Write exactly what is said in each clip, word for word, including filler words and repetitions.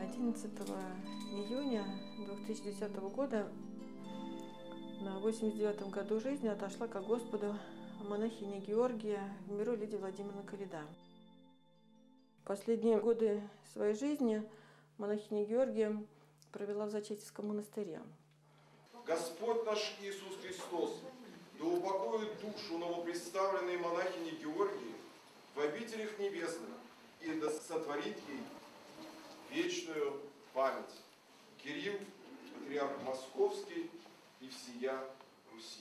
одиннадцатого июня две тысячи десятого года на восемьдесят девятом году жизни отошла ко Господу монахиня Георгия в миру Лидия Владимировна Коляда. Последние годы своей жизни монахиня Георгия провела в Зачатийском монастыре. Господь наш Иисус Христос да упокоит душу новопредставленной монахини Георгии в обителях небесных и да сотворит ей вечную память. Кирилл, патриарх Московский и всея Руси.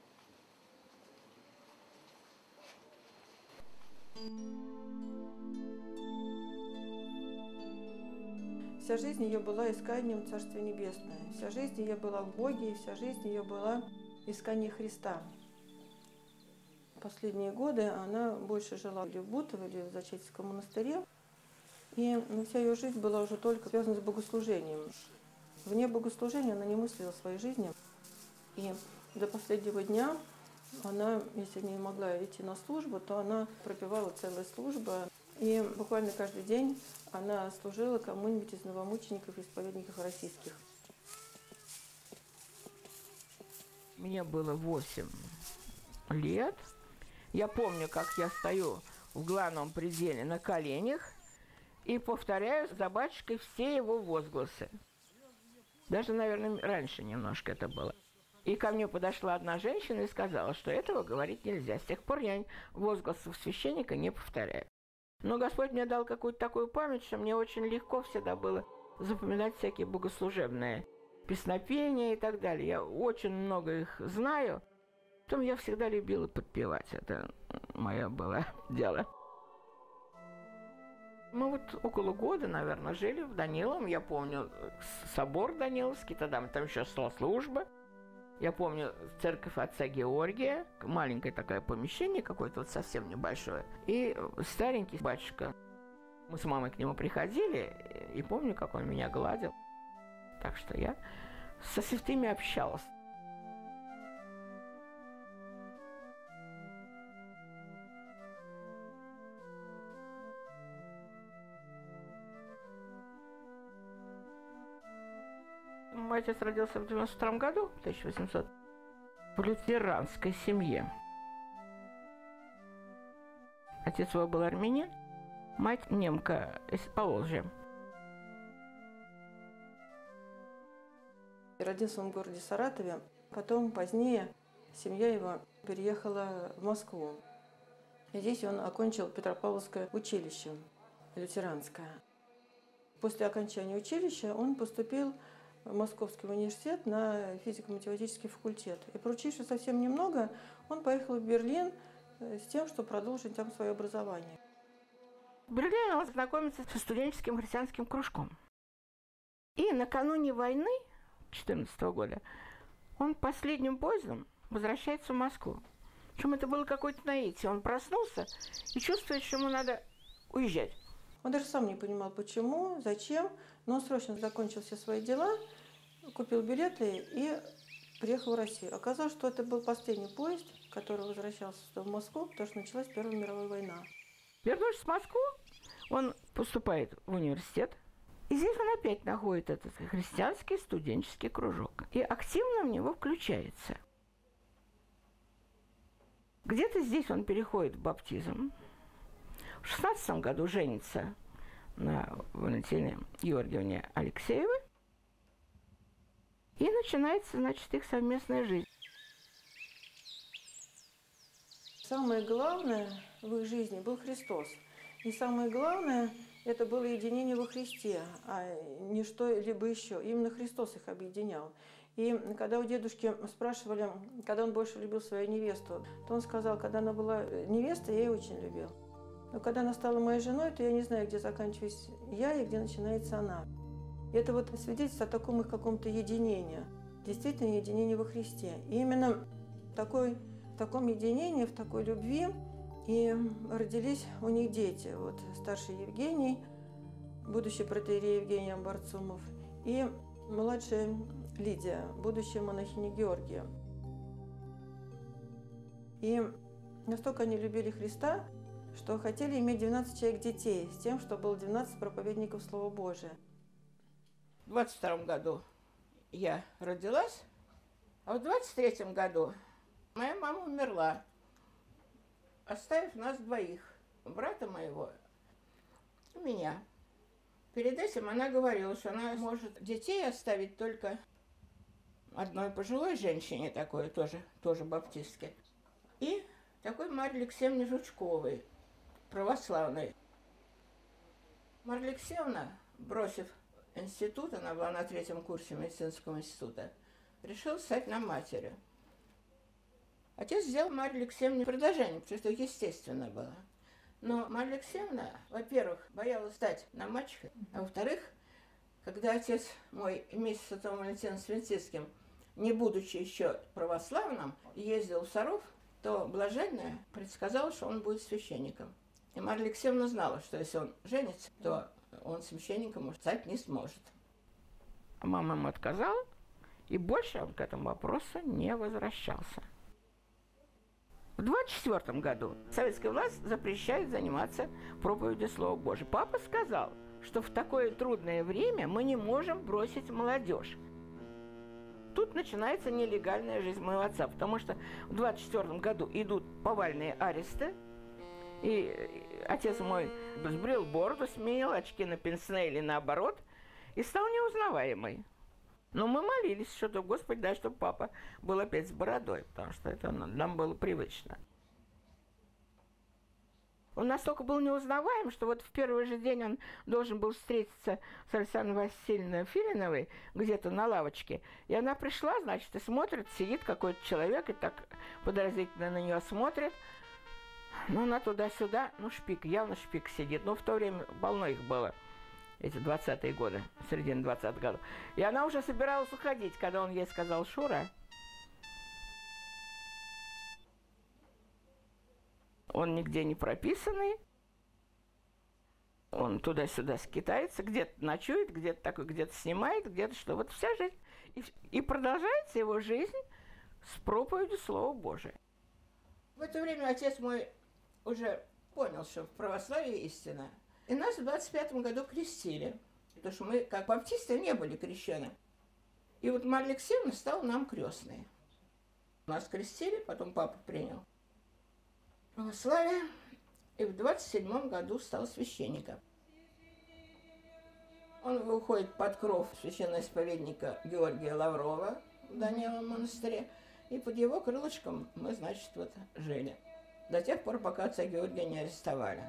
Вся жизнь ее была исканием Царствия Небесное. Вся жизнь ее была в Боге, и вся жизнь ее была искание Христа. Последние годы она больше жила или в Бутово, или в Зачатийском монастыре. И вся ее жизнь была уже только связана с богослужением. Вне богослужения она не мыслила своей жизни. И до последнего дня она, если не могла идти на службу, то она пропевала целая служба. И буквально каждый день она служила кому-нибудь из новомучеников и исповедников российских. Мне было восемь лет. Я помню, как я стою в главном пределе на коленях и повторяю за батюшкой все его возгласы. Даже, наверное, раньше немножко это было. И ко мне подошла одна женщина и сказала, что этого говорить нельзя. С тех пор я возгласов священника не повторяю. Но Господь мне дал какую-то такую память, что мне очень легко всегда было запоминать всякие богослужебные песнопения и так далее. Я очень много их знаю. Потом я всегда любила подпевать. Это мое было дело. Мы вот около года, наверное, жили в Даниловом. Я помню собор Даниловский, тогда там еще шла служба. Я помню церковь отца Георгия, маленькое такое помещение какое-то, вот совсем небольшое. И старенький батюшка. Мы с мамой к нему приходили, и помню, как он меня гладил. Так что я со святыми общалась. Мой отец родился в девяносто втором году, тысяча восемьсотом, в лютеранской семье. Отец его был армянин, мать немка из Поволжья. Родился он в городе Саратове. Потом, позднее, семья его переехала в Москву. И здесь он окончил Петропавловское училище лютеранское. После окончания училища он поступил в Московский университет на физико-математический факультет. И проучившись совсем немного, он поехал в Берлин с тем, чтобы продолжить там свое образование. В Берлине он знакомится со студенческим христианским кружком. И накануне войны две тысячи четырнадцатого года он последним поездом возвращается в Москву. Причем это было какое-то наитие. Он проснулся и чувствует, что ему надо уезжать. Он даже сам не понимал, почему, зачем, но он срочно закончил все свои дела, купил билеты и приехал в Россию. Оказалось, что это был последний поезд, который возвращался в Москву, потому что началась Первая мировая война. Вернувшись в Москву, он поступает в университет, и здесь он опять находит этот христианский студенческий кружок и активно в него включается. Где-то здесь он переходит в баптизм. В шестнадцатом году женится на Валентине Георгиевне Алексеевой. И начинается, значит, их совместная жизнь. Самое главное в их жизни был Христос. И самое главное – это было единение во Христе, а не что-либо еще. Именно Христос их объединял. И когда у дедушки спрашивали, когда он больше любил свою невесту, то он сказал, когда она была невестой, я ее очень любил. Но когда она стала моей женой, то я не знаю, где заканчиваюсь я и где начинается она. И это вот свидетельство о таком их каком-то единении, действительно единении во Христе. И именно в, такой, в таком единении, в такой любви и родились у них дети. Вот старший Евгений, будущий протоиерей Евгений Амбарцумов, и младшая Лидия, будущая монахиня Георгия. И настолько они любили Христа, что хотели иметь двенадцать человек детей, с тем, чтобы было двенадцать проповедников Слова Божия. В двадцать втором году я родилась, а в двадцать третьем году моя мама умерла, оставив нас двоих, брата моего и меня. Перед этим она говорила, что она может детей оставить только одной пожилой женщине, такой тоже, тоже баптистке, и такой Марье Алексеевне Жучковой, православной. Марья Алексеевна, бросив институт, она была на третьем курсе медицинского института, решила стать на матери. Отец сделал Марье Алексеевне предложение, потому что это естественно было. Но Марья Алексеевна, во-первых, боялась стать на мачехой, а во-вторых, когда отец мой вместе с Святым Валентином Свинцицким, не будучи еще православным, ездил в Саров, то блаженная предсказала, что он будет священником. И Марья Алексеевна знала, что если он женится, то он священником стать не сможет. Мама ему отказала, и больше он к этому вопросу не возвращался. В двадцать четвёртом году советская власть запрещает заниматься проповедью Слова Божьего. Папа сказал, что в такое трудное время мы не можем бросить молодежь. Тут начинается нелегальная жизнь моего отца, потому что в двадцать четвёртом году идут повальные аресты, и отец мой сбрил бороду, сменил очки на пенсне или наоборот, и стал неузнаваемый. Но мы молились, что-то, Господи, дай, чтобы папа был опять с бородой, потому что это нам было привычно. Он настолько был неузнаваем, что вот в первый же день он должен был встретиться с Александрой Васильевной Филиновой где-то на лавочке. И она пришла, значит, и смотрит, сидит какой-то человек, и так подозрительно на нее смотрит. Ну, она туда-сюда, ну, шпик, явно шпик сидит. Но в то время полно их было, эти двадцатые годы, середина двадцатых годов. И она уже собиралась уходить, когда он ей сказал: Шура, он нигде не прописанный, он туда-сюда скитается, где-то ночует, где-то такой, где-то снимает, где-то что. Вот вся жизнь. И, и продолжается его жизнь с проповедью Слова Божия. В это время отец мой уже понял, что в православии истина. И нас в двадцать пятом году крестили, потому что мы, как баптисты, не были крещены. И вот Марья Алексеевна стала нам крестной. Нас крестили, потом папа принял православие, и в двадцать седьмом году стал священником. Он выходит под кров священного исповедника Георгия Лаврова в Даниловом монастыре, и под его крылышком мы, значит, вот жили. До тех пор, пока отца Георгия не арестовали.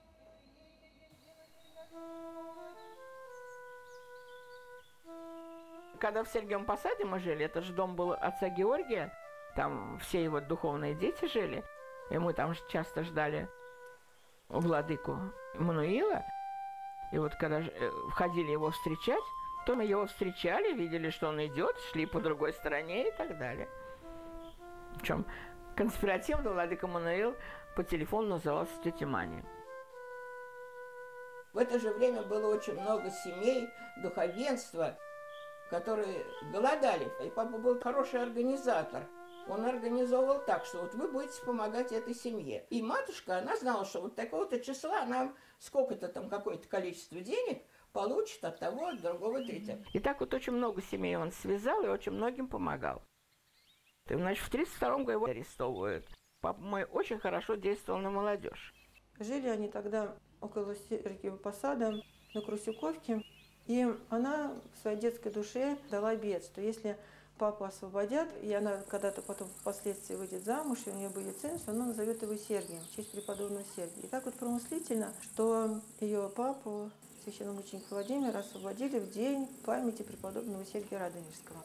Когда в Сергиевом Посаде мы жили, это же дом был отца Георгия, там все его духовные дети жили, и мы там часто ждали владыку Мануила. И вот когда входили его встречать, то мы его встречали, видели, что он идет, шли по другой стороне и так далее. Причем конспиративно владыка Мануил по телефону назывался тетя Маня. В это же время было очень много семей, духовенства, которые голодали. И папа был хороший организатор. Он организовывал так, что вот вы будете помогать этой семье. И матушка, она знала, что вот такого-то числа она сколько-то там, какое-то количество денег получит от того, от другого, третьего. И так вот очень много семей он связал и очень многим помогал. И, значит, в тридцать втором году его арестовывают. Папа мой очень хорошо действовал на молодежь. Жили они тогда около Сергиева Посада, на Крусюковке. И она в своей детской душе дала обет, что если папу освободят, и она когда-то потом впоследствии выйдет замуж, и у нее будет сын, что она назовет его Сергием, в честь преподобного Сергия. И так вот промыслительно, что ее папу, священномученика Владимира, освободили в день памяти преподобного Сергия Радонежского.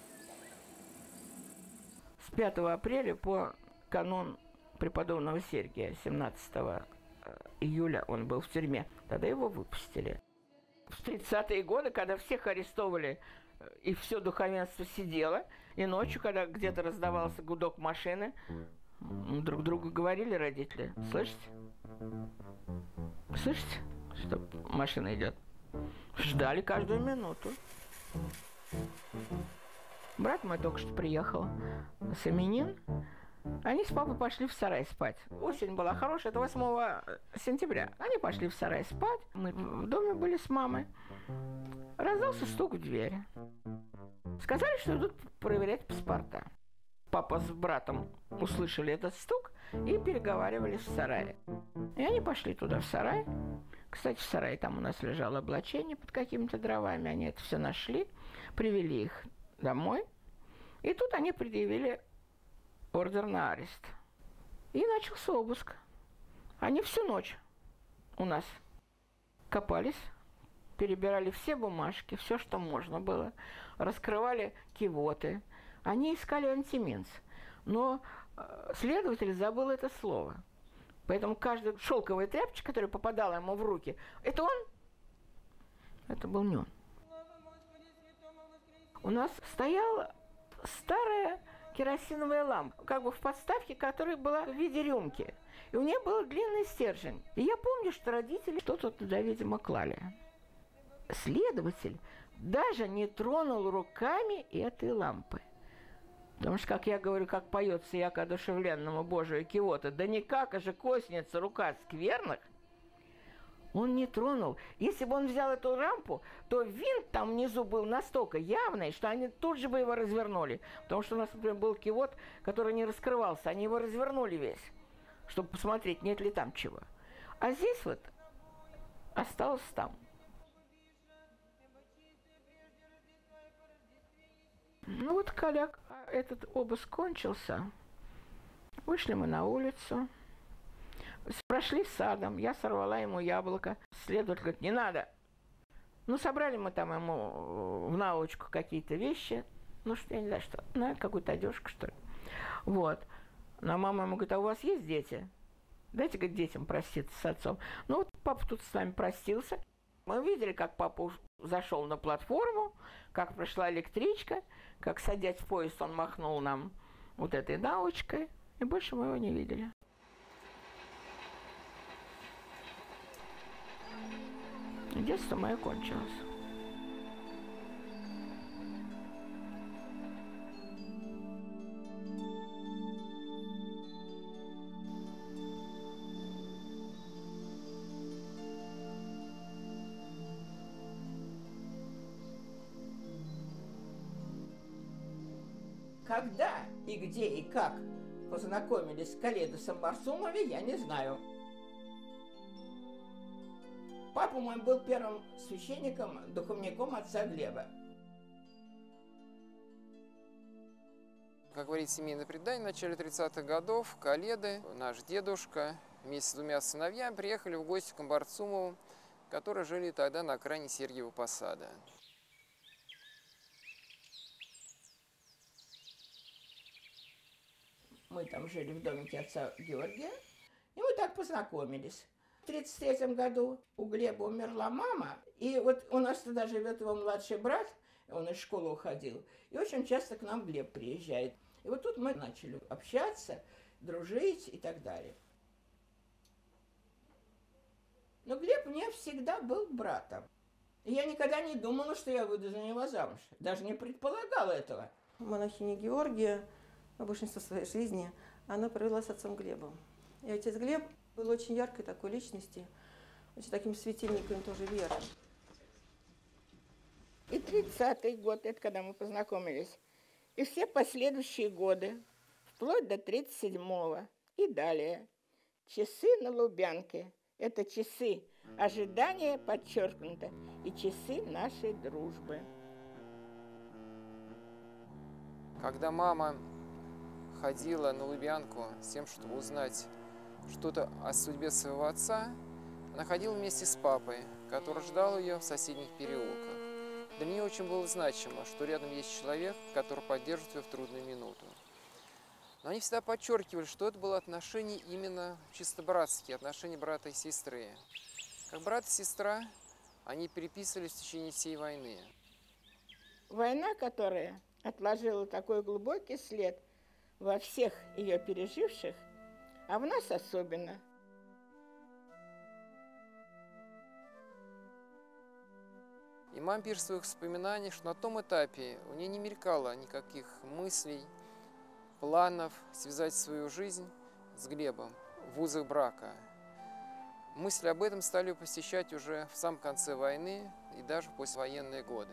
С пятого апреля по канун преподобного Сергия, семнадцатого июля он был в тюрьме. Тогда его выпустили. В тридцатые годы, когда всех арестовывали, и все духовенство сидело, и ночью, когда где-то раздавался гудок машины, друг другу говорили родители: слышите? Слышите, что машина идет? Ждали каждую минуту. Брат мой только что приехал с именин, Они с папой пошли в сарай спать. Осень была хорошая, это восьмого сентября. Они пошли в сарай спать. Мы в доме были с мамой. Раздался стук в двери. Сказали, что идут проверять паспорта. Папа с братом услышали этот стук и переговаривались в сарае. И они пошли туда, в сарай. Кстати, в сарае там у нас лежало облачение под какими-то дровами. Они это все нашли, привели их домой. И тут они предъявили ордер на арест. И начался обыск. Они всю ночь у нас копались, перебирали все бумажки, все, что можно было, раскрывали кивоты. Они искали антименс. Но следователь забыл это слово. Поэтому каждая шелковая тряпочка, которая попадала ему в руки, это он? Это был не он. У нас стояла старая керосиновая лампа, как бы в подставке, которая была в виде рюмки. И у нее был длинный стержень. И я помню, что родители что-то туда, видимо, клали. Следователь даже не тронул руками этой лампы. Потому что, как я говорю, как поется яко одушевленному Божию кивота, да никак же коснется рука скверных, он не тронул. Если бы он взял эту лампу, то винт там внизу был настолько явный, что они тут же бы его развернули. Потому что у нас, например, был кивот, который не раскрывался. Они его развернули весь, чтобы посмотреть, нет ли там чего. А здесь вот осталось там. Ну вот, когда этот обыск кончился, вышли мы на улицу, прошли садом, я сорвала ему яблоко. Следователь говорит, не надо. Ну, собрали мы там ему в наволочку какие-то вещи, ну, что я не знаю, что, ну, какую-то одежку, что ли. Вот. Но мама ему говорит, а у вас есть дети? Дайте, говорит, детям проститься с отцом. Ну, вот папа тут с нами простился. Мы видели, как папа зашел на платформу, как прошла электричка, как, садясь в поезд, он махнул нам вот этой наволочкой, и больше мы его не видели. И детство мое кончилось. Когда и где и как познакомились с Каледосом Барсумове, я не знаю. Папа мой был первым священником, духовником отца Глеба. Как говорит семейное предание, в начале тридцатых годов Каледы, наш дедушка, вместе с двумя сыновьями приехали в гости к Барсумову, которые жили тогда на окраине Сергиева Посада. Мы там жили в домике отца Георгия, и мы так познакомились. В тридцать третьем году у Глеба умерла мама, и вот у нас туда живет его младший брат, он из школы уходил, и очень часто к нам Глеб приезжает. И вот тут мы начали общаться, дружить и так далее. Но Глеб мне всегда был братом. И я никогда не думала, что я выйду за него замуж. Даже не предполагала этого. Монахиня Георгия большинство своей жизни она провела с отцом Глебом. И отец Глеб был очень яркой такой личностью, очень таким светильником тоже веры. И тридцатый год, это когда мы познакомились, и все последующие годы, вплоть до тридцать седьмого и далее, часы на Лубянке – это часы ожидания, подчеркнуто, и часы нашей дружбы. Когда мама ходила на Лубянку с тем, чтобы узнать что-то о судьбе своего отца, она ходила вместе с папой, который ждал ее в соседних переулках. Для меня очень было значимо, что рядом есть человек, который поддержит ее в трудную минуту. Но они всегда подчеркивали, что это было отношение именно чисто братские, отношения брата и сестры. Как брат и сестра, они переписывались в течение всей войны. Война, которая отложила такой глубокий след во всех ее переживших, а в нас особенно. И мама пишет в своих воспоминаниях, что на том этапе у нее не мелькало никаких мыслей планов связать свою жизнь с Глебом в узах брака. Мысли об этом стали посещать уже в самом конце войны и даже в послевоенные годы.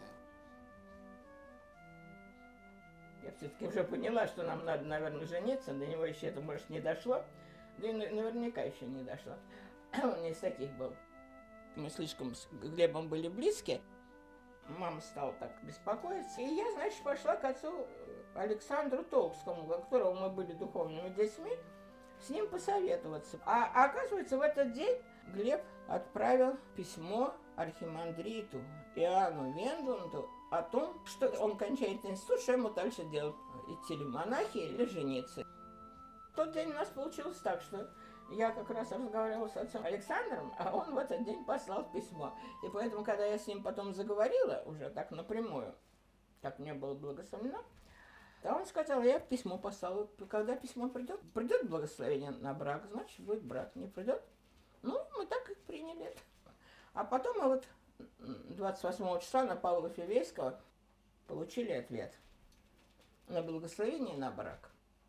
Я все-таки уже поняла, что нам надо, наверное, жениться. До него еще это, может, не дошло. Да и наверняка еще не дошло. Он не из таких был. Мы слишком с Глебом были близки. Мама стала так беспокоиться. И я, значит, пошла к отцу Александру Толкскому, у которого мы были духовными детьми, с ним посоветоваться. А оказывается, в этот день Глеб отправил письмо архимандриту Иоанну Вендлунду о том, что он кончает институт, что ему дальше делать, идти ли в монахи или жениться. В тот день у нас получилось так, что я как раз разговаривала с отцом Александром, а он в этот день послал письмо. И поэтому, когда я с ним потом заговорила, уже так напрямую, как мне было благословено, то он сказал, я письмо послал. Когда письмо придет, придет благословение на брак, значит, будет брак. Не придет? Ну, мы так и приняли это. А потом мы вот двадцать восьмого числа на Павла Филейского получили ответ на благословение на брак.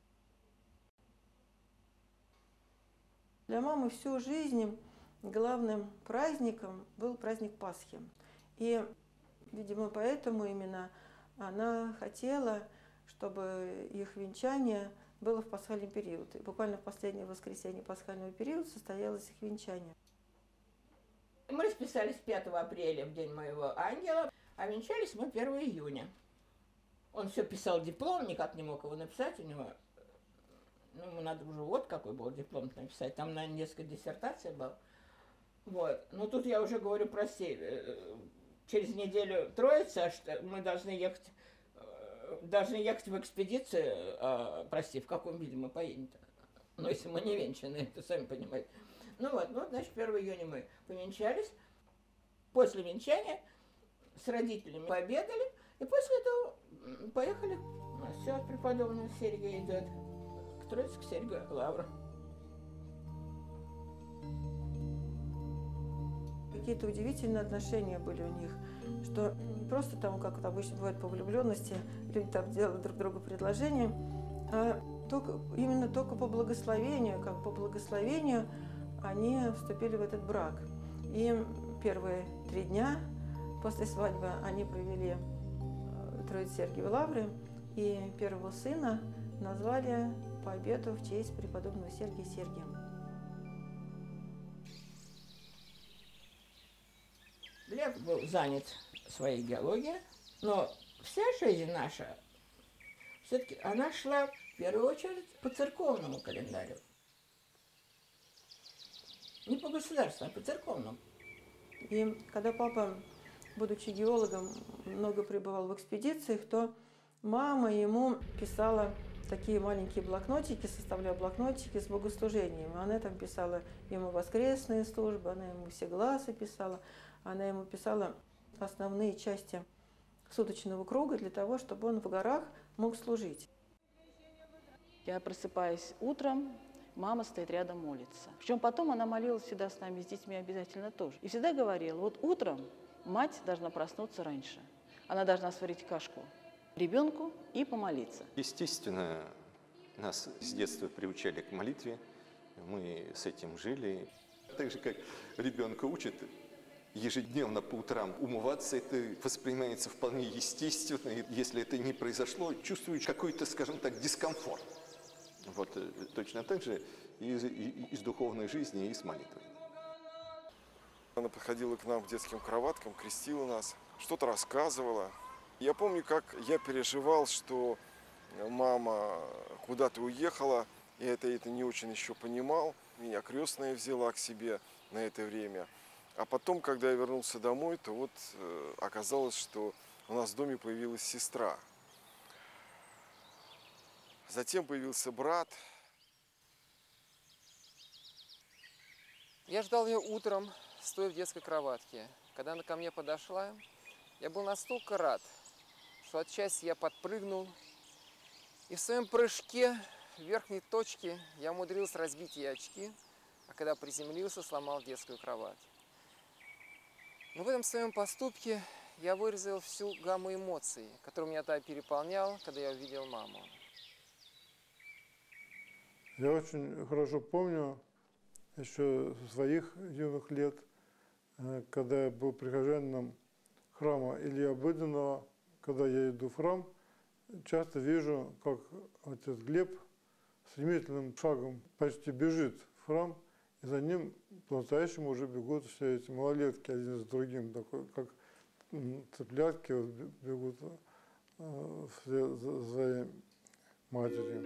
Для мамы всю жизнь главным праздником был праздник Пасхи. И, видимо, поэтому именно она хотела, чтобы их венчание было в пасхальный период. И буквально в последнее воскресенье пасхального периода состоялось их венчание. Мы расписались пятого апреля, в день моего ангела, а венчались мы первого июня. Он все писал диплом, никак не мог его написать, у него, ну, ему надо уже вот какой был диплом написать, там, наверное, несколько диссертаций было. Вот, но тут я уже говорю, прости, через неделю Троица, что мы должны ехать, должны ехать в экспедицию, а, прости, в каком виде мы поедем-то? Ну, если мы не венчаны, то сами понимаете. Ну вот, ну, значит, первого июня мы повенчались. После венчания с родителями пообедали. И после этого поехали. У нас все от преподобного Сергия идет к Троице, к Сергию Лавру. Какие-то удивительные отношения были у них, что не просто там, как это обычно бывает по влюбленности, люди там делают друг другу предложения, а только, именно только по благословению, как по благословению они вступили в этот брак. И первые три дня после свадьбы они провели в Троице-Сергиевой Лавре, и первого сына назвали по обету в честь преподобного Сергия Сергием. Глеб был занят своей геологией, но вся жизнь наша, все-таки она шла в первую очередь по церковному календарю. Не по государству, а по церковному. И когда папа, будучи геологом, много пребывал в экспедициях, то мама ему писала такие маленькие блокнотики, составляла блокнотики с богослужением. Она там писала ему воскресные службы, она ему все глазы писала, она ему писала основные части суточного круга для того, чтобы он в горах мог служить. Я просыпаюсь утром, мама стоит рядом, молится. Причем потом она молилась всегда с нами, с детьми обязательно тоже. И всегда говорила, вот утром мать должна проснуться раньше. Она должна сварить кашку ребенку и помолиться. Естественно, нас с детства приучали к молитве, мы с этим жили. Так же, как ребенка учат ежедневно по утрам умываться, это воспринимается вполне естественно. И если это не произошло, чувствуешь какой-то, скажем так, дискомфорт. Вот точно так же и из, и из духовной жизни, и с молитвой. Она подходила к нам к детским кроваткам, крестила нас, что-то рассказывала. Я помню, как я переживал, что мама куда-то уехала, я это, это не очень еще понимал. Меня крестная взяла к себе на это время. А потом, когда я вернулся домой, то вот э, оказалось, что у нас в доме появилась сестра. Затем появился брат. Я ждал ее утром, стоя в детской кроватке. Когда она ко мне подошла, я был настолько рад, что от счастья я подпрыгнул. И в своем прыжке в верхней точке я умудрился разбить ей очки, а когда приземлился, сломал детскую кровать. Но в этом своем поступке я выразил всю гамму эмоций, которую меня тогда переполнял, когда я увидел маму. Я очень хорошо помню еще со своих юных лет, когда я был прихожанином храма Ильи Обыденного, когда я иду в храм, часто вижу, как отец Глеб стремительным шагом почти бежит в храм, и за ним по-настоящему уже бегут все эти малолетки один за другим, такой, как цыплятки вот бегут э, все за своей матерью.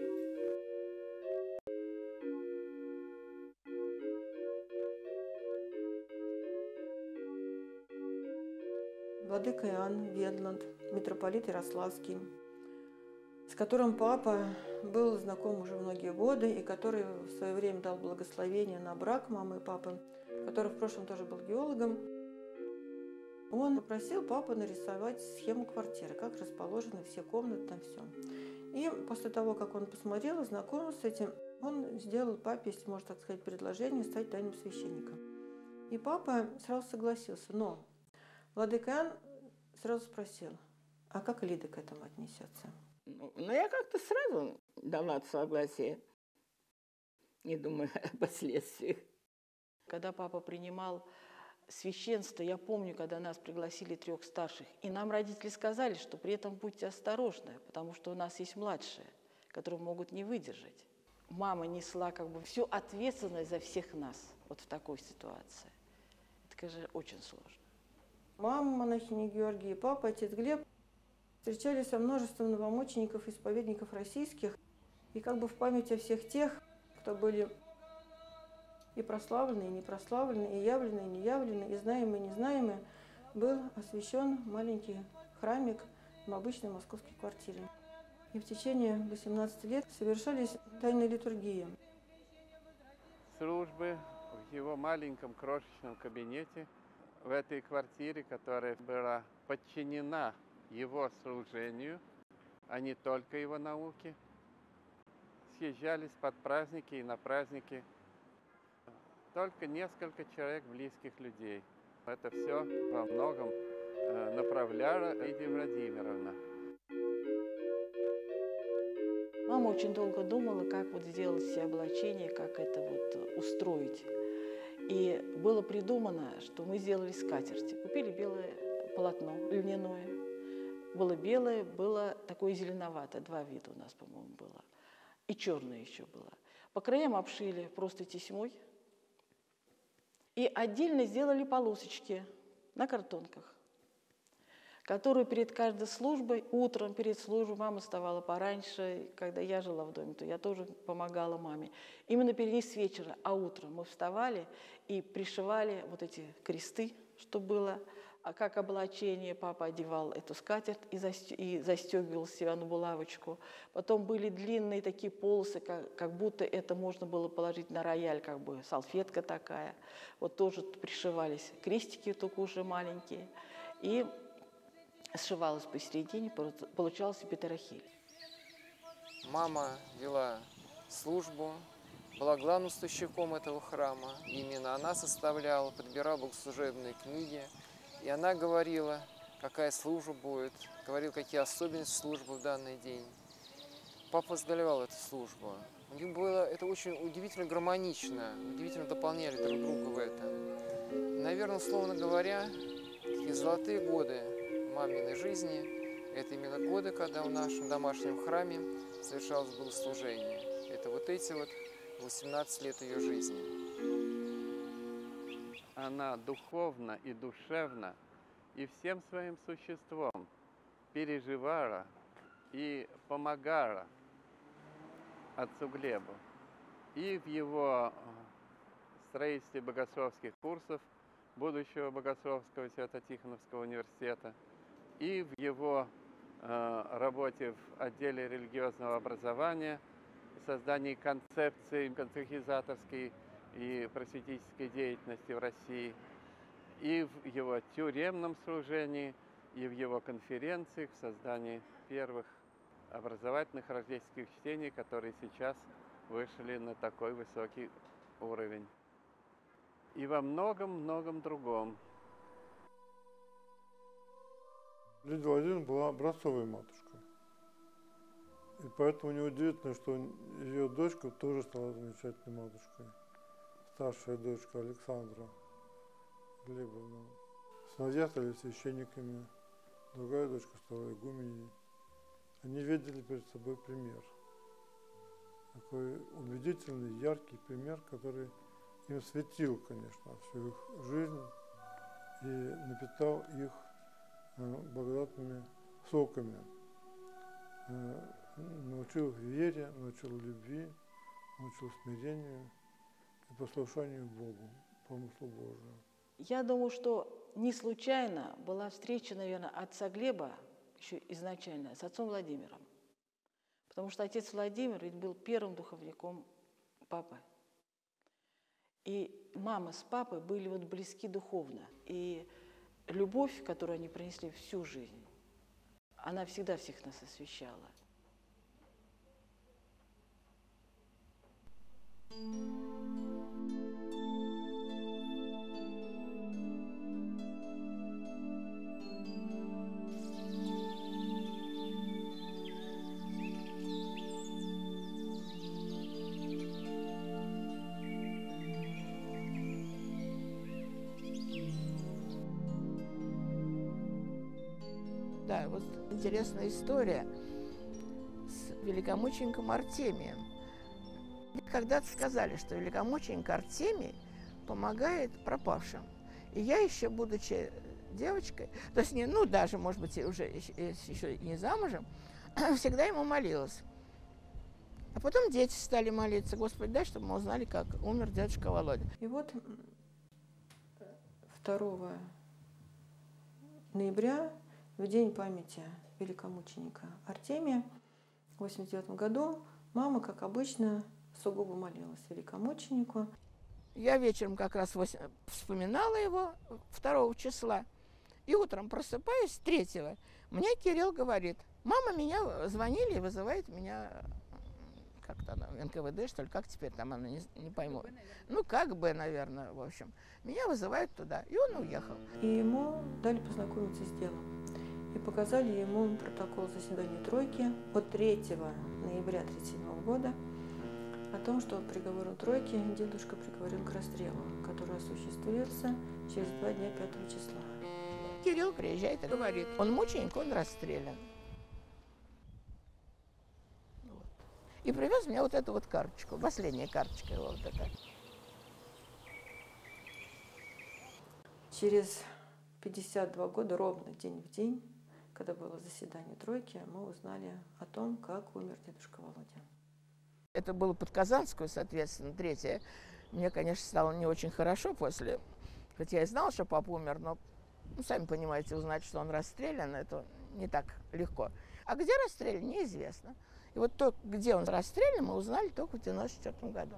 Владыка Иоанн Ведланд, митрополит Ярославский, с которым папа был знаком уже многие годы и который в свое время дал благословение на брак мамы и папы, который в прошлом тоже был геологом. Он попросил папу нарисовать схему квартиры, как расположены все комнаты, там все. И после того, как он посмотрел, ознакомился с этим, он сделал папе, если можно так сказать, предложение стать тайным священником. И папа сразу согласился, но владыка Иоанн сразу спросил, а как Лида к этому отнесется? Ну, ну, я как-то сразу дала согласие, не думая о последствиях. Когда папа принимал священство, я помню, когда нас пригласили трех старших, и нам родители сказали, что при этом будьте осторожны, потому что у нас есть младшие, которые могут не выдержать. Мама несла как бы всю ответственность за всех нас вот в такой ситуации. Это, конечно, очень сложно. Мама монахиня Георгия и папа, отец Глеб, встречались со множеством новомучеников, исповедников российских. И как бы в память о всех тех, кто были и прославлены, и не прославлены, и явлены, и не явлены, и знаемые, и незнаемые, был освящен маленький храмик в обычной московской квартире. И в течение восемнадцати лет совершались тайные литургии. Службы в его маленьком крошечном кабинете, в этой квартире, которая была подчинена его служению, а не только его науке, съезжались под праздники и на праздники только несколько человек, близких людей. Это все во многом направляла Лидия Владимировна. Мама очень долго думала, как вот сделать все облачения, как это вот устроить. И было придумано, что мы сделали скатерти. Купили белое полотно льняное. Было белое, было такое зеленоватое. Два вида у нас, по-моему, было. И черное еще было. По краям обшили просто тесьмой. И отдельно сделали полосочки на картонках, которые перед каждой службой, утром перед службой, мама вставала пораньше, когда я жила в доме, то я тоже помогала маме. Именно перед с вечера, а утром мы вставали и пришивали вот эти кресты, что было. А как облачение папа одевал эту скатерть и, застё... и застегивал себя на булавочку. Потом были длинные такие полосы, как, как будто это можно было положить на рояль, как бы салфетка такая. Вот тоже пришивались крестики, только уже маленькие. И сшивалась посередине, получался петерахиль. Мама вела службу, была главным поставщиком этого храма. Именно она составляла, подбирала богослужебные книги. И она говорила, какая служба будет, говорила, какие особенности службы в данный день. Папа возглавлял эту службу. У них было это очень удивительно гармонично, удивительно дополняли друг друга в этом. Наверное, условно говоря, такие золотые годы маминой жизни – это именно годы, когда в нашем домашнем храме совершалось богослужение. Это вот эти вот восемнадцать лет ее жизни. Она духовно и душевно и всем своим существом переживала и помогала отцу Глебу и в его строительстве богословских курсов будущего Богословского Свято-Тихоновского университета, и в его э, работе в отделе религиозного образования, создании концепции катехизаторской и просветительской деятельности в России, и в его тюремном служении, и в его конференциях, в создании первых образовательных рождественских чтений, которые сейчас вышли на такой высокий уровень. И во многом-многом другом. Лидия Владимировна была образцовой матушкой. И поэтому неудивительно, что ее дочка тоже стала замечательной матушкой. Старшая дочка Александра Глебовна. Сыновья стали священниками, другая дочка стала игуменей. Они видели перед собой пример. Такой убедительный, яркий пример, который им светил, конечно, всю их жизнь и напитал их благодатными соками. Научил их вере, научил любви, научил смирению и послушанию Богу, помыслу Божию. Я думаю, что не случайно была встреча, наверное, отца Глеба, еще изначально, с отцом Владимиром. Потому что отец Владимир ведь был первым духовником папы. И мама с папой были вот близки духовно. И любовь, которую они принесли всю жизнь, она всегда всех нас освещала. Да, вот интересная история с великомучеником Артемием. Когда-то сказали, что великомученик Артемий помогает пропавшим. И я еще, будучи девочкой, то есть, не, ну, даже, может быть, уже еще не замужем, всегда ему молилась. А потом дети стали молиться: Господи, дай, чтобы мы узнали, как умер дедушка Володя. И вот второго ноября, в день памяти великомученика Артемия, в восемьдесят девятом году, мама, как обычно, сугубо молилась великомученику. Я вечером как раз вспоминала его второго числа, и утром просыпаюсь третьего. Мне Кирилл говорит: мама, меня звонили и вызывает меня, как-то она, эн ка вэ дэ, что ли, как теперь там, она не, не пойму. Ну, как бы, наверное, в общем. Меня вызывают туда, и он уехал. И ему дали познакомиться с делом. И показали ему протокол заседания Тройки от третьего ноября тысяча девятьсот тридцать седьмого года о том, что приговором Тройки дедушка приговорен к расстрелу, который осуществится через два дня пятого числа. Кирилл приезжает и говорит: он мученик, он расстрелян. Вот. И привез мне вот эту вот карточку, последняя карточка его вот эта. Через пятьдесят два года, ровно день в день, когда было заседание Тройки, мы узнали о том, как умер дедушка Володя. Это было под Казанскую, соответственно, третье. Мне, конечно, стало не очень хорошо после, хотя я знала, что папа умер, но, ну, сами понимаете, узнать, что он расстрелян, это не так легко. А где расстрелян, неизвестно. И вот то, где он расстрелян, мы узнали только в девяносто четвёртом году.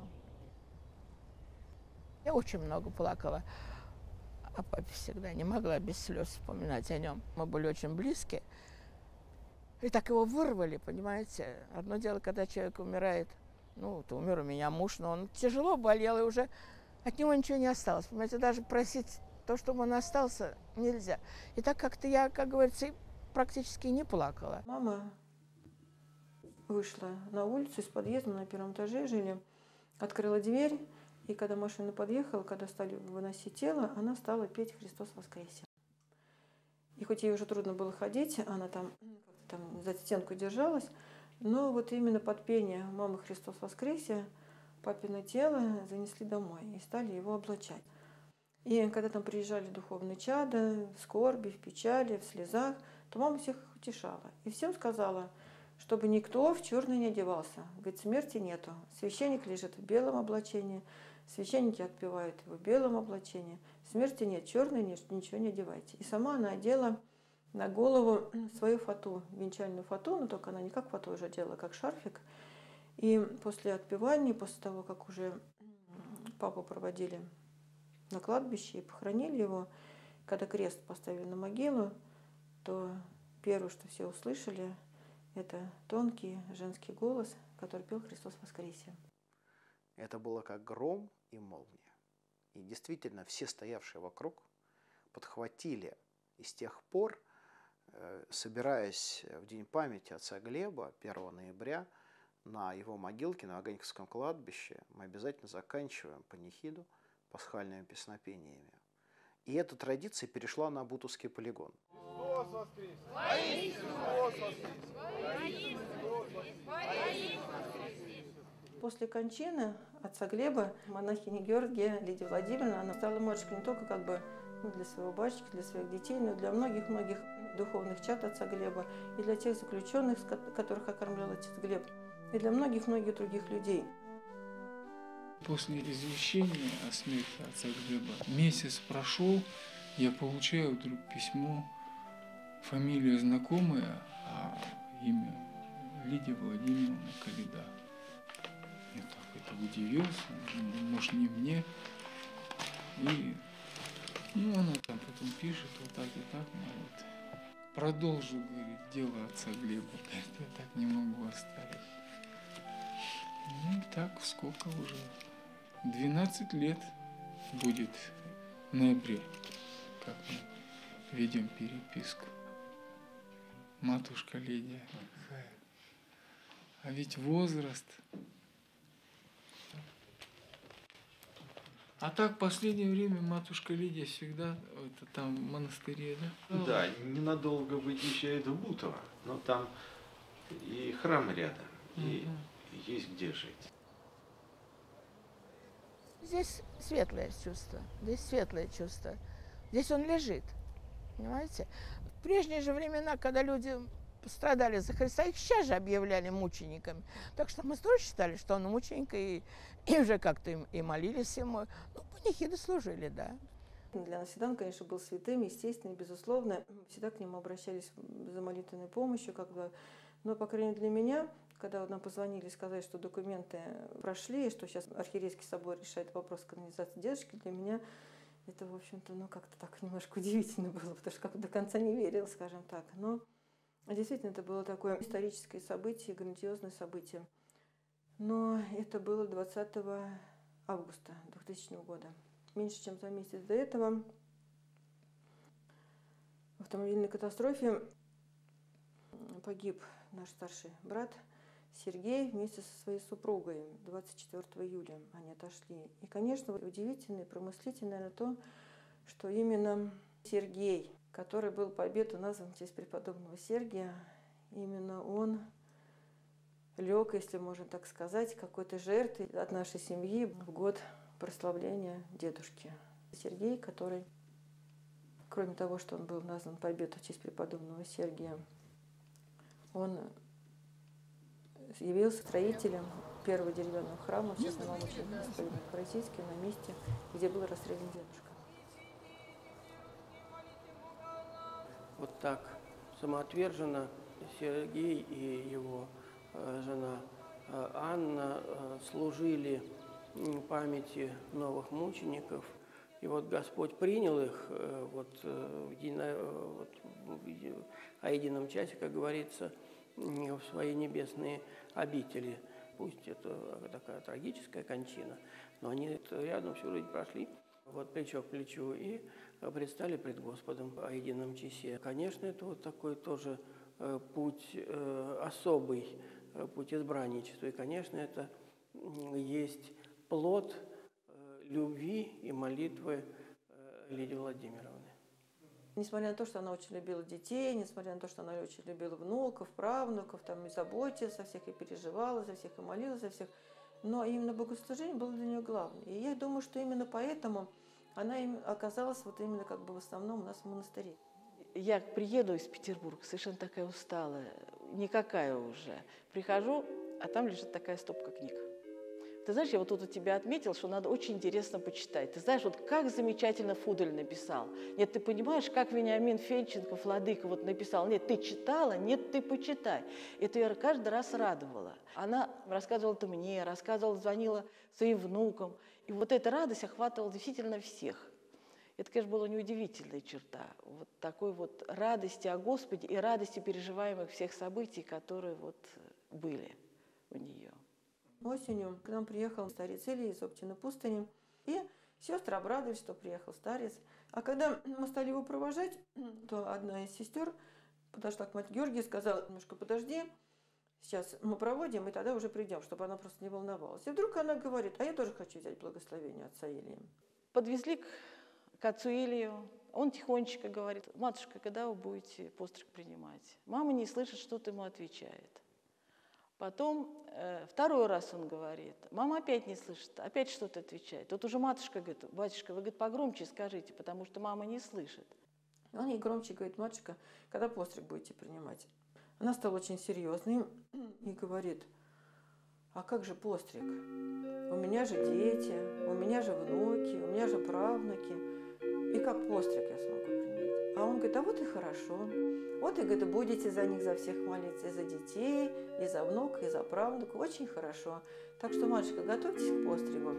Я очень много плакала о папе всегда, не могла без слез вспоминать о нем. Мы были очень близки. И так его вырвали, понимаете. Одно дело, когда человек умирает, ну, вот умер у меня муж, но он тяжело болел, и уже от него ничего не осталось. Понимаете, даже просить то, чтобы он остался, нельзя. И так как-то я, как говорится, практически не плакала. Мама вышла на улицу из подъезда, на первом этаже жили, открыла дверь, и когда машина подъехала, когда стали выносить тело, она стала петь «Христос воскресе». И хоть ей уже трудно было ходить, она там, там за стенку держалась, но вот именно под пение «Мамы Христос воскресе» папино тело занесли домой и стали его облачать. И когда там приезжали духовные чада, в скорби, в печали, в слезах, то мама всех их утешала. И всем сказала, чтобы никто в черный не одевался. Говорит, смерти нету. Священник лежит в белом облачении, священники отпевают его в белом облачении. Смерти нет, черный нет, ничего не одевайте. И сама она одела на голову свою фату, венчальную фату, но только она не как фату уже одела, как шарфик. И после отпевания, после того, как уже папу проводили на кладбище и похоронили его, когда крест поставили на могилу, то первое, что все услышали, это тонкий женский голос, который пел «Христос воскресе». Это было как гром и молния. И действительно, все стоявшие вокруг подхватили. И с тех пор Собираясь в день памяти отца Глеба, первого ноября, на его могилке на Ваганьковском кладбище, мы обязательно заканчиваем панихиду пасхальными песнопениями. И эта традиция перешла на Бутовский полигон. Христос воскрес! Христос воскрес! После кончины отца Глеба, монахиня Георгия Лидия Владимировна, она стала матушкой не только как бы, ну, для своего батюшки, для своих детей, но и для многих-многих духовных чад отца Глеба, и для тех заключенных, которых окормлял отец Глеб, и для многих-многих других людей. После извещения о смерти отца Глеба месяц прошел, я получаю вдруг письмо, фамилия знакомая, а имя Лидия Владимировна Каледа. Я так это удивился, может, не мне. И ну, она там потом пишет вот так и так, ну вот. Продолжу, говорит, дело отца Глеба, я так не могу оставить. Ну, так, сколько уже? двенадцать лет будет в ноябре, как мы ведем переписку. Матушка Лидия какая. А ведь возраст. А так в последнее время матушка Лидия всегда это, там в монастыре, да? Да, ненадолго выезжает в Бутово, но там и храм рядом, и угу. есть где жить. Здесь светлое чувство, здесь светлое чувство. Здесь он лежит, понимаете? В прежние же времена, когда люди страдали за Христа, их сейчас же объявляли мучениками. Так что мы тоже считали, что он мученик, и, и уже как-то им, и молились ему. Ну, панихиды служили, да. Для нас всегда он, конечно, был святым, естественно, безусловно. Всегда к нему обращались за молитвенной помощью, как бы. Но, по крайней мере, для меня, когда нам позвонили сказать, что документы прошли, и что сейчас архиерейский собор решает вопрос канонизации дедушки, для меня это, в общем-то, ну, как-то так немножко удивительно было, потому что как-то до конца не верила, скажем так. Но действительно, это было такое историческое событие, грандиозное событие. Но это было двадцатого августа двухтысячного года. Меньше чем за месяц до этого в автомобильной катастрофе погиб наш старший брат Сергей вместе со своей супругой. двадцать четвёртого июля они отошли. И, конечно, удивительно и промыслительно, наверное, то, что именно Сергей, который был по обету назван в честь преподобного Сергия, именно он лег, если можно так сказать, какой-то жертвой от нашей семьи в год прославления дедушки. Сергей, который, кроме того, что он был назван по обету в честь преподобного Сергия, он явился строителем первого деревянного храма в честь новомученика господина Российского на месте, где был расстрелян дедушка. Вот так самоотверженно Сергей и его э, жена э, Анна э, служили э, памяти новых мучеников. И вот Господь принял их э, вот, э, в день, э, вот, в, о едином часе, как говорится, э, в свои небесные обители. Пусть это такая трагическая кончина, но они рядом всю жизнь прошли. Вот плечо к плечу, и предстали пред Господом о едином часе. Конечно, это вот такой тоже э, путь э, особый, э, путь избранничества. И, конечно, это есть плод э, любви и молитвы э, Лидии Владимировны. Несмотря на то, что она очень любила детей, несмотря на то, что она очень любила внуков, правнуков, там, и заботилась о всех, и переживала за всех, и молилась за всех, но именно богослужение было для нее главным. И я думаю, что именно поэтому она оказалась вот именно как бы в основном у нас в монастыре. Я приеду из Петербурга, совершенно такая усталая, никакая уже. Прихожу, а там лежит такая стопка книг. Ты знаешь, я вот тут у тебя отметила, что надо очень интересно почитать. Ты знаешь, вот как замечательно Фудель написал. Нет, ты понимаешь, как Вениамин Фенченков, владыка, вот написал. Нет, ты читала, нет, ты почитай. Это я каждый раз радовала. Она рассказывала это мне, рассказывала, звонила своим внукам. И вот эта радость охватывала действительно всех. Это, конечно, была неудивительная черта. Вот такой вот радости о Господе и радости переживаемых всех событий, которые вот были у нее. Осенью к нам приехал старец Илья из Оптиной пустыни, и сестры обрадовались, что приехал старец. А когда мы стали его провожать, то одна из сестер подошла к матери Георгии и сказала: немножко подожди, сейчас мы проводим, и тогда уже придем, чтобы она просто не волновалась. И вдруг она говорит: а я тоже хочу взять благословение отца Илии. Подвезли к, к отцу Илию. Он тихонечко говорит: матушка, когда вы будете постриг принимать? Мама не слышит, что-то ему отвечает. Потом э, второй раз он говорит, мама опять не слышит, опять что-то отвечает. Тут уже матушка говорит: батюшка, вы, говорит, погромче скажите, потому что мама не слышит. Он ей громче говорит: матушка, когда постриг будете принимать? Она стала очень серьезной и говорит: а как же постриг? У меня же дети, у меня же внуки, у меня же правнуки. И как постриг я смогу принять? А он говорит: а вот и хорошо. Вот и, говорит, будете за них, за всех молиться, и за детей, и за внука, и за правнука. Очень хорошо. Так что, матушка, готовьтесь к постригу.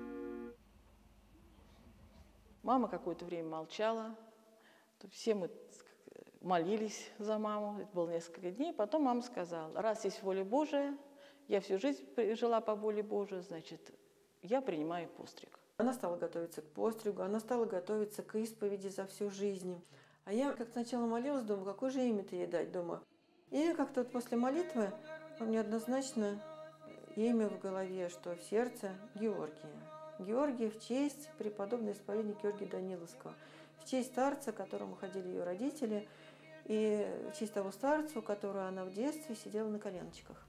Мама какое-то время молчала. Все мы молились за маму. Это было несколько дней. Потом мама сказала: раз есть воля Божия, я всю жизнь жила по воле Божией, значит, я принимаю постриг. Она стала готовиться к постригу, она стала готовиться к исповеди за всю жизнь. А я как сначала молилась, думаю, какое же имя-то ей дать, думаю. И как-то вот после молитвы у меня однозначно имя в голове, что в сердце Георгия. Георгий в честь преподобного исповедника Георгия Даниловского, в честь старца, к которому ходили ее родители, и в честь того старца, у которого она в детстве сидела на коленочках.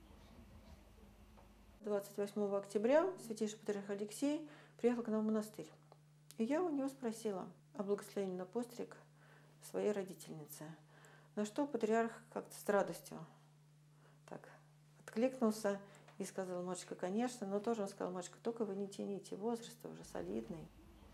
двадцать восьмого октября святейший патриарх Алексей приехал к нам в монастырь. И я у него спросила о благословении на постриг своей родительницы. На что патриарх как-то с радостью так откликнулся и сказал: матушка, конечно, но тоже он сказал: матушка, только вы не тяните, возраст уже солидный.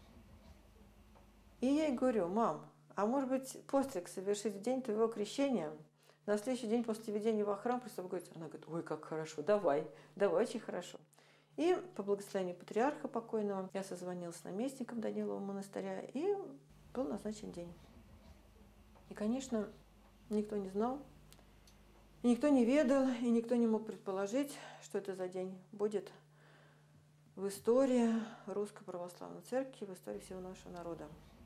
И я ей говорю: мам, а может быть постриг совершить в день твоего крещения? На следующий день после введения во храм Христов говорит, она говорит: ой, как хорошо, давай, давай, очень хорошо. И по благословению патриарха покойного я созвонилась с наместником Данилова монастыря, и был назначен день. И, конечно, никто не знал, и никто не ведал, и никто не мог предположить, что это за день будет в истории Русской Православной Церкви, в истории всего нашего народа.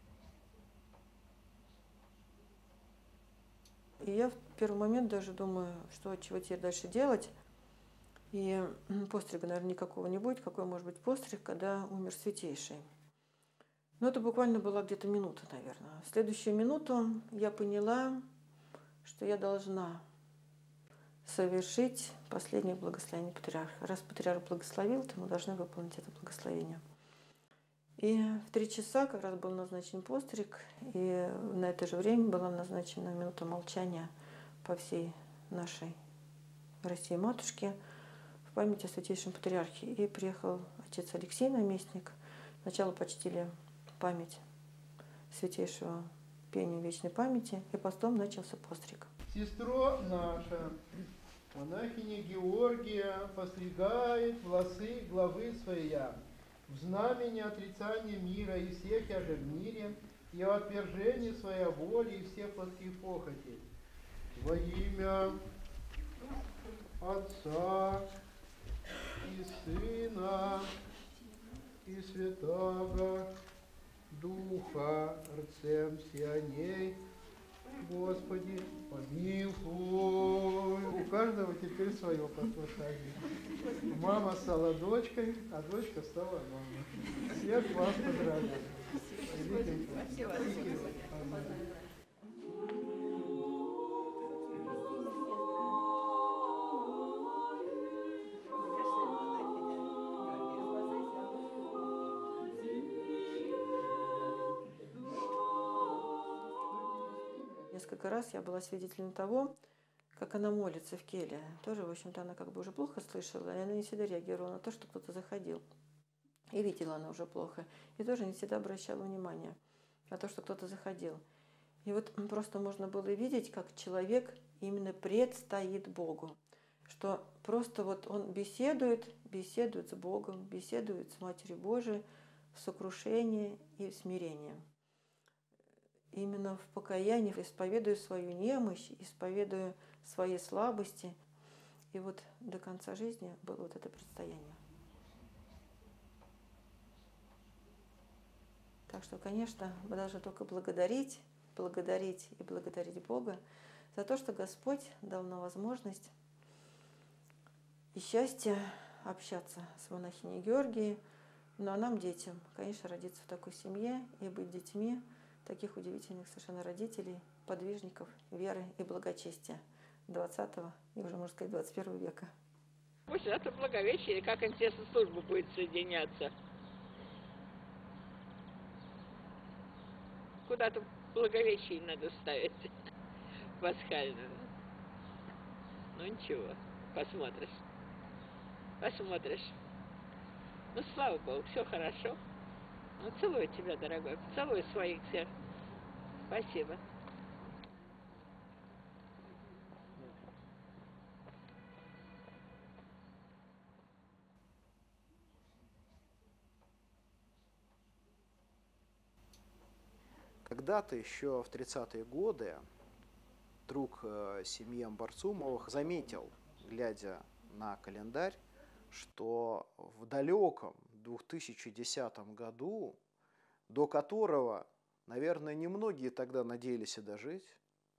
И я в первый момент даже думаю, что чего теперь дальше делать. И пострига, наверное, никакого не будет. Какой может быть постриг, когда умер Святейший? Но это буквально была где-то минута, наверное. В следующую минуту я поняла, что я должна совершить последнее благословение патриарха. Раз патриарх благословил, то мы должны выполнить это благословение. И в три часа как раз был назначен постриг, и на это же время была назначена минута молчания по всей нашей России матушке в память о Святейшем Патриархе. И приехал отец Алексей, наместник. Сначала почтили память Святейшего пения вечной памяти, и потом начался постриг. Сестро наша, монахиня Георгия, постригает волосы главы своя в знамени отрицания мира и всех яже в мире, и о отвержении своей воли и всех плотских похотей. Во имя Отца и Сына и Святаго Духа, рцем сионей, Господи, помилуй. У каждого теперь свое послушание. Мама стала дочкой, а дочка стала мамой. Всех вас поздравляю. Спасибо. Несколько раз я была свидетелем того, как она молится в келье. Тоже, в общем-то, она как бы уже плохо слышала, и она не всегда реагировала на то, что кто-то заходил. И видела она уже плохо. И тоже не всегда обращала внимание на то, что кто-то заходил. И вот просто можно было видеть, как человек именно предстоит Богу. Что просто вот он беседует, беседует с Богом, беседует с Матерью Божией в сокрушении и в смирении. Именно в покаянии, исповедуя свою немощь, исповедуя свои слабости. И вот до конца жизни было вот это предстояние. Так что, конечно, мы должны только благодарить, благодарить и благодарить Бога за то, что Господь дал нам возможность и счастье общаться с монахиней Георгией, ну а нам, детям, конечно, родиться в такой семье и быть детьми таких удивительных совершенно родителей, подвижников веры и благочестия двадцатого и уже, можно сказать, двадцать первого века. Пусть это Благовещение, как интересно служба будет соединяться. Куда-то Благовещение надо ставить пасхальную. Ну ничего, посмотришь. Посмотришь. Ну, слава Богу, все хорошо. Ну, целую тебя, дорогой. Целую своих всех. Спасибо. Когда-то еще в тридцатые годы друг э, семьи Амбарцумовых заметил, глядя на календарь, что в далеком две тысячи десятом году, до которого, наверное, немногие тогда надеялись и дожить,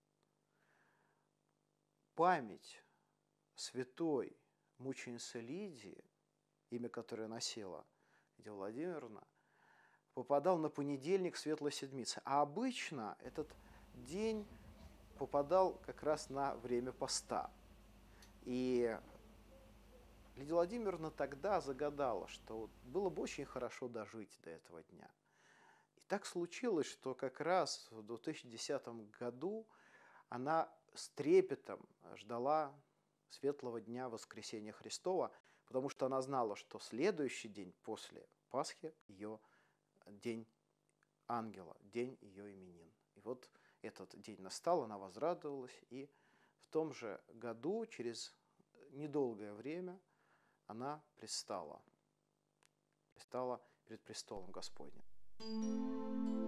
память святой мученицы Лидии, имя которой носила Лидия Владимировна, попадал на понедельник Светлой Седмицы. А обычно этот день попадал как раз на время поста. И Лидия Владимировна тогда загадала, что было бы очень хорошо дожить до этого дня. И так случилось, что как раз в две тысячи десятом году она с трепетом ждала светлого дня Воскресения Христова, потому что она знала, что следующий день после Пасхи ее день ангела, день ее именин. И вот этот день настал, она возрадовалась, и в том же году, через недолгое время, она предстала, предстала перед престолом Господним.